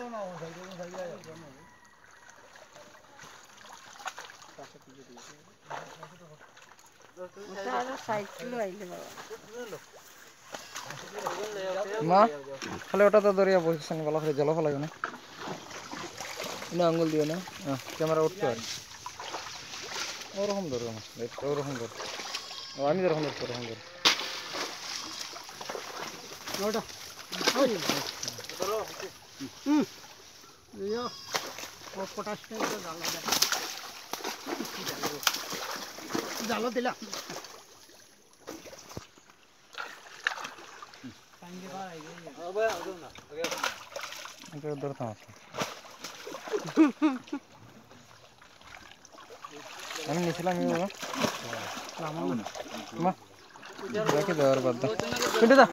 মা খালি ওটা তো দরিয়া পজিশন ভালো করে জল ফেলাবে না না আঙ্গুল দিও না ক্যামেরা উঠতে পারে ওরকম ধরো ওরকম ধরো আমি যেরকম ধরছি ওরকম ধরো ওটা পটাশ জাল দিলাম ধরতাম আমি নিয়েছিলাম মা দেখি দেওয়ার বাদ দা